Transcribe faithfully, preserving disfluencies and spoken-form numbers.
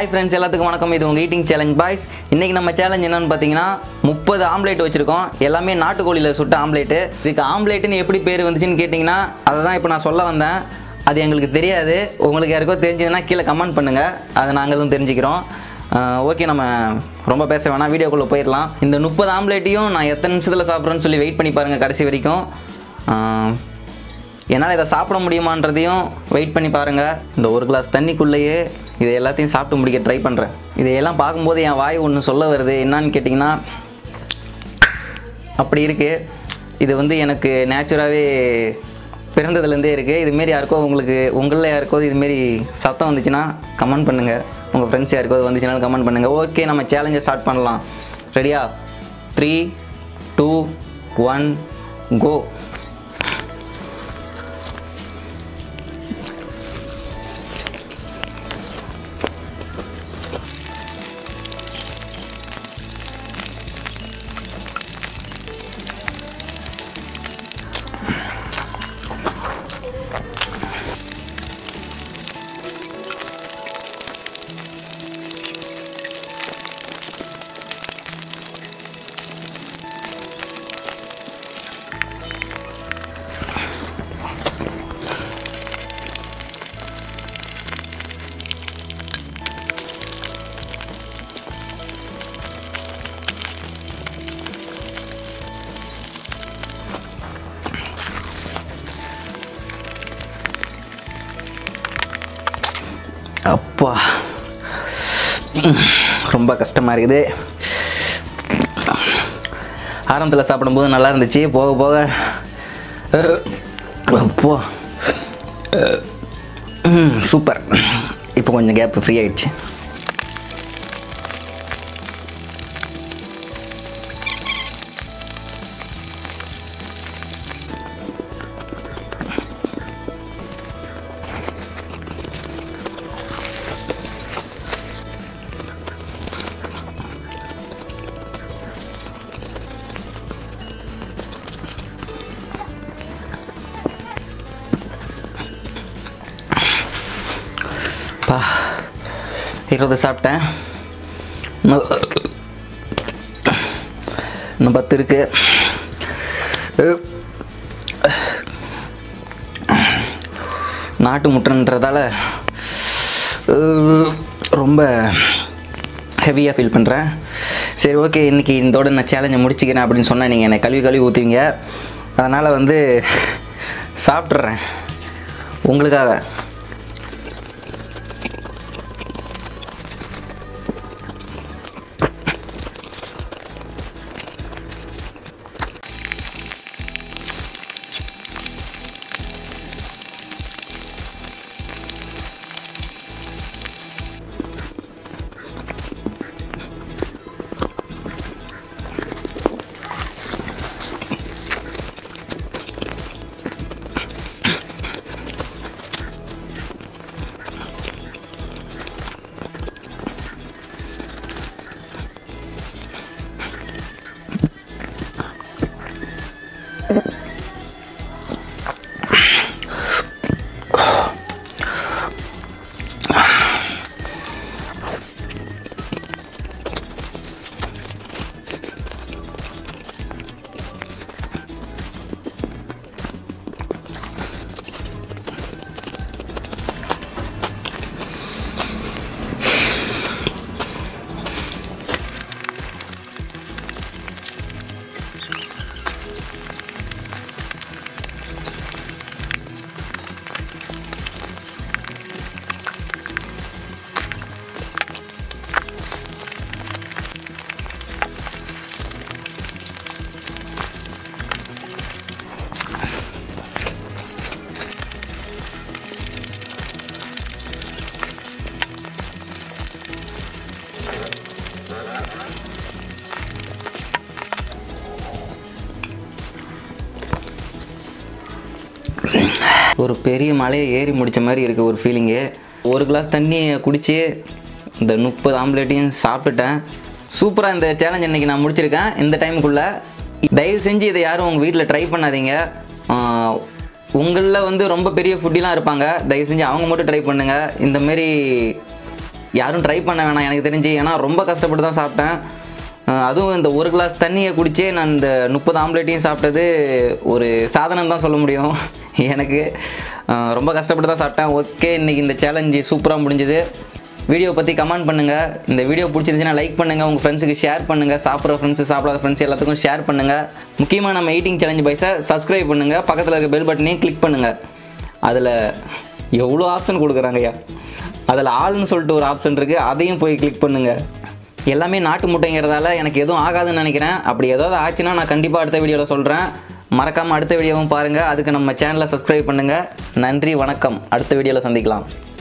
Hi friends, எல்லாத்துக்கும் வணக்கம். இது உங்க ஈட்டிங் சேலஞ்ச் பாய்ஸ். இன்னைக்கு நம்ம சேலஞ்ச் என்னன்னு பாத்தீங்கன்னா முப்பது ஆம்லெட் வச்சிருக்கோம். எல்லாமே நாட்டுக்கோழியில சுட்ட ஆம்லெட். இதுக்கு ஆம்லெட்னு எப்படி பேர் வந்துச்சுன்னு கேட்டிங்கன்னா அதை தான் இப்போ நான் சொல்ல வந்தேன். அது எங்களுக்கு தெரியாது. உங்களுக்கு யாருக்கோ தெரிஞ்சதுன்னா கீழே கமெண்ட் பண்ணுங்க. அதை நாங்களும் தெரிஞ்சுக்கிறோம். ஓகே, நம்ம ரொம்ப பேச வேணாம், வீடியோக்குள்ளே போயிடலாம். இந்த முப்பது ஆம்லெட்டையும் நான் எத்தனை நிமிஷத்தில் சாப்பிட்றேன்னு சொல்லி வெயிட் பண்ணி பாருங்கள் கடைசி வரைக்கும். என்னால் இதை சாப்பிட முடியுமான்றதையும் வெயிட் பண்ணி பாருங்கள். இந்த ஒரு கிளாஸ் தண்ணிக்குள்ளேயே இதை எல்லாத்தையும் சாப்பிட்டு முடிக்க ட்ரை பண்ணுறேன். இதையெல்லாம் பார்க்கும்போது என் வாய் ஒன்று சொல்ல வருது. என்னான்னு கேட்டிங்கன்னா, அப்படி இருக்குது. இது வந்து எனக்கு நேச்சுராகவே பிறந்ததுலேருந்தே இருக்குது. இதுமாரி யாருக்கோ உங்களுக்கு உங்களில் யாருக்கோ இதுமாரி சத்தம் வந்துச்சுன்னா கமெண்ட் பண்ணுங்கள். உங்கள் ஃப்ரெண்ட்ஸ் யாருக்கோ வந்துச்சுனாலும் கமெண்ட் பண்ணுங்கள். ஓகே, நம்ம சேலஞ்சை ஸ்டார்ட் பண்ணலாம். ரெடியா? Three two one go. அப்பா, ரொம்ப கஷ்டமாக இருக்குது. ஆரம்பத்தில் சாப்பிடும்போது நல்லா இருந்துச்சு. போக போக அப்போ சூப்பர். இப்போ கொஞ்சம் கேப் ஃப்ரீ ஆயிடுச்சு. இருபது சாப்பிட்டேன். இன்னும் பத்து இருக்கு. நாட்டு முட்டைன்றதால ரொம்ப ஹெவியாக ஃபீல் பண்ணுறேன். சரி, ஓகே, இன்றைக்கி இதோட நான் சேலஞ்சை முடிச்சுக்கிறேன் அப்படின்னு சொன்னால் நீங்கள் என்னை கழுவி கழுவி ஊற்றுவீங்க. அதனால் வந்து சாப்பிட்றேன் உங்களுக்காக. ஒரு பெரிய மலையை ஏறி முடித்த மாதிரி இருக்குது ஒரு ஃபீலிங்கு. ஒரு கிளாஸ் தண்ணியை குடித்து இந்த முப்பது ஆம்லேட்டையும் சாப்பிட்டுட்டேன். சூப்பராக இந்த சேலஞ்ச் இன்றைக்கி நான் முடிச்சிருக்கேன் இந்த டைமுக்குள்ளே. தயவு செஞ்சு இதை யாரும் உங்கள் வீட்டில் ட்ரை பண்ணாதீங்க. உங்களில் வந்து ரொம்ப பெரிய ஃபுட்டிலாம் இருப்பாங்க, தயவு செஞ்சு அவங்க மட்டும் ட்ரை பண்ணுங்கள். இந்தமாரி யாரும் ட்ரை பண்ண வேணாம் எனக்கு தெரிஞ்சு. ஏன்னா ரொம்ப கஷ்டப்பட்டு தான் சாப்பிட்டேன். அதுவும் இந்த ஒரு கிளாஸ் தண்ணியை குடித்தே நான் இந்த முப்பது ஆம்லேட்டையும் சாப்பிட்டது ஒரு சாதனை தான் சொல்ல முடியும். எனக்கு ரொம்ப கஷ்டப்பட்டு தான் சாப்பிட்டேன். ஓகே, இன்றைக்கி இந்த சேலஞ்சு சூப்பராக முடிஞ்சுது. வீடியோ பற்றி கமெண்ட் பண்ணுங்கள். இந்த வீடியோ பிடிச்சிருந்துச்சுன்னா லைக் பண்ணுங்கள், உங்கள் ஃப்ரெண்ட்ஸுக்கு ஷேர் பண்ணுங்கள். சாப்பிட்ற ஃப்ரெண்ட்ஸு சாப்பிடாத ஃப்ரெண்ட்ஸ் எல்லாத்துக்கும் ஷேர் பண்ணுங்கள். முக்கியமாக நம்ம ஈட்டிங் சேலஞ்ச் பாய்ஸை சப்ஸ்கிரைப் பண்ணுங்கள். பக்கத்தில் இருக்க பெல் பட்டனையும் கிளிக் பண்ணுங்கள். அதில் எவ்வளோ ஆப்ஷன் கொடுக்குறாங்கய்யா. அதில் ஆள்னு சொல்லிட்டு ஒரு ஆப்ஷன் இருக்குது, அதையும் போய் கிளிக் பண்ணுங்கள். எல்லாமே நாட்டு முட்டைங்கிறதால எனக்கு எதுவும் ஆகாதுன்னு நினைக்கிறேன். அப்படி ஏதாவது ஆச்சுன்னா நான் கண்டிப்பாக அடுத்த வீடியோவில் சொல்கிறேன். மறக்காமல் அடுத்த வீடியோவும் பாருங்கள். அதுக்கு நம்ம சேனலை சப்ஸ்கிரைப் பண்ணுங்கள். நன்றி, வணக்கம். அடுத்த வீடியோவில் சந்திக்கலாம்.